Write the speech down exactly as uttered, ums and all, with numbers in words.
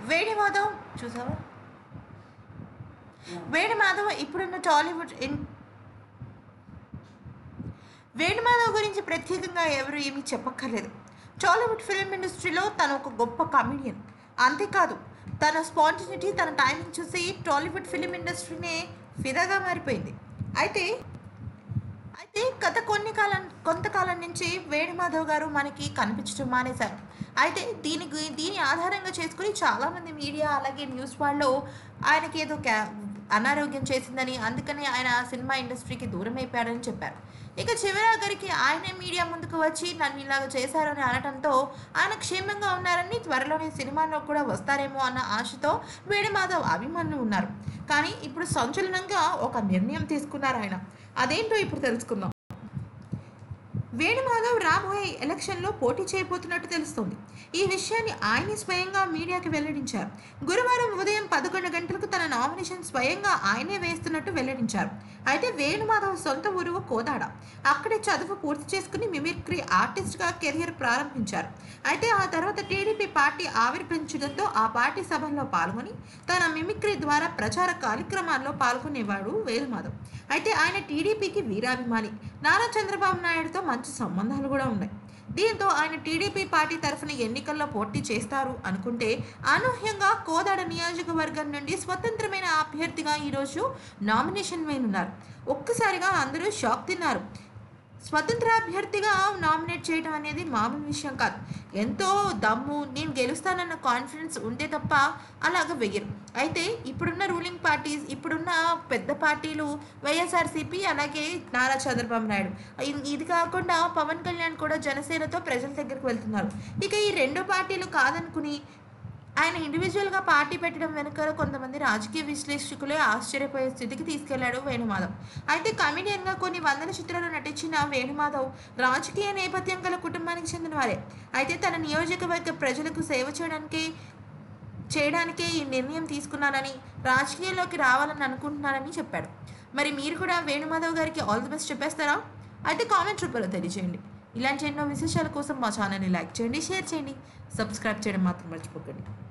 వేణు మాధవ్ చూసావా? వేణు మాధవ్ ఇప్పుడున్న టాలీవుడ్ ఇన్ వేణు మాధవ్ గురించి ప్రత్యేకంగా ఎవరు ఏమీ చెప్పక్కర్లేదు. టాలీవుడ్ ఫిల్మ్ ఇండస్ట్రీలో తను ఒక గొప్ప కమెడియన్. అంతేకాదు, తన స్పాంటినిటీ, తన టైమింగ్ చూసి టాలీవుడ్ ఫిల్మ్ ఇండస్ట్రీనే ఫిదాగా మారిపోయింది. అయితే అయితే గత కొన్ని కాలం కొంతకాలం నుంచి వేణుమాధవ్ గారు మనకి కనిపించడం మానేశారు. అయితే దీనికి దీని ఆధారంగా చేసుకుని చాలామంది మీడియా అలాగే న్యూస్ వాళ్ళు ఆయనకి ఏదో క్యా అనారోగ్యం చేసిందని, అందుకని ఆయన సినిమా ఇండస్ట్రీకి దూరం అయిపోయాడని చెప్పారు. ఇక చివరాఖరికి ఆయనే మీడియా ముందుకు వచ్చి నన్ను ఇలాగ చేశారని అనడంతో ఆయన క్షేమంగా ఉన్నారని, త్వరలోనే సినిమాలో కూడా వస్తారేమో అన్న ఆశతో వేణుమాధవ్ అభిమానులు ఉన్నారు. కానీ ఇప్పుడు సంచలనంగా ఒక నిర్ణయం తీసుకున్నారు ఆయన. అదేంటో ఇప్పుడు తెలుసుకుందాం. వేణుమాధవ్ రాబోయే ఎలక్షన్లో పోటీ చేయబోతున్నట్టు తెలుస్తోంది. ఈ విషయాన్ని ఆయనే స్వయంగా మీడియాకి వెల్లడించారు. గురువారం ఉదయం పదకొండు గంటలకు తన నామినేషన్ స్వయంగా ఆయనే వేస్తున్నట్టు వెల్లడించారు. అయితే వేణుమాధవ్ సొంత ఊరు కోదాడ. అక్కడే చదువు పూర్తి చేసుకుని మిమిక్రీ ఆర్టిస్ట్గా కెరియర్ ప్రారంభించారు. అయితే ఆ తర్వాత టీడీపీ పార్టీ ఆవిర్భవించడంతో ఆ పార్టీ సభల్లో పాల్గొని తన మిమిక్రీ ద్వారా ప్రచార కార్యక్రమాల్లో పాల్గొనేవాడు వేణుమాధవ్. అయితే ఆయన టీడీపీకి వీరాభిమాని. నారా చంద్రబాబు నాయుడుతో మంచి సంబంధాలు కూడా ఉన్నాయి. దీంతో ఆయన టీడీపీ పార్టీ తరఫున ఎన్నికల్లో పోటీ చేస్తారు అనుకుంటే అనూహ్యంగా కోదాడ నియోజకవర్గం నుండి స్వతంత్రమైన అభ్యర్థిగా ఈరోజు నామినేషన్ వేయనున్నారు. ఒక్కసారిగా అందరూ షాక్ తిన్నారు. స్వతంత్ర అభ్యర్థిగా నామినేట్ చేయడం అనేది మామూలు విషయం కాదు. ఎంతో దమ్ము, నేను గెలుస్తానన్న కాన్ఫిడెన్స్ ఉంటే తప్ప అలాగ వెయ్యరు. అయితే ఇప్పుడున్న రూలింగ్ పార్టీస్, ఇప్పుడున్న పెద్ద పార్టీలు వైఎస్ఆర్సీపీ అలాగే నారా చంద్రబాబు నాయుడు, ఇది కాకుండా పవన్ కళ్యాణ్ కూడా జనసేనతో ప్రజల దగ్గరికి వెళ్తున్నారు. ఇక ఈ రెండు పార్టీలు కాదనుకుని ఆయన ఇండివిజువల్గా పార్టీ పెట్టడం వెనుక కొంతమంది రాజకీయ విశ్లేషకులే ఆశ్చర్యపోయే స్థితికి తీసుకెళ్లాడు వేణుమాధవ్. అయితే కమెడియన్గా కొన్ని వందల చిత్రాలు నటించిన వేణుమాధవ్ రాజకీయ నేపథ్యం గల కుటుంబానికి చెందిన వారే. అయితే తన నియోజకవర్గ ప్రజలకు సేవ చేయడానికి చేయడానికే ఈ నిర్ణయం తీసుకున్నానని, రాజకీయాల్లోకి రావాలని అనుకుంటున్నానని చెప్పాడు. మరి మీరు కూడా వేణుమాధవ్ గారికి ఆల్ ది బెస్ట్ చెప్పేస్తారా? అయితే కామెంట్ రూపంలో తెలియజేయండి. ఇలాంటి ఎన్నో విశేషాల కోసం మా ఛానల్ని లైక్ చేయండి, షేర్ చేయండి, సబ్స్క్రైబ్ చేయడం మాత్రం మర్చిపోకండి.